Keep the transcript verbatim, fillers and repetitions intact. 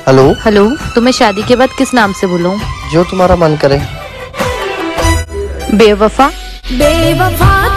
Hello hello, तुम्हें शादी के बाद किस नाम से बुलाऊं? जो तुम्हारा मन करे। बेवफा। बेवफा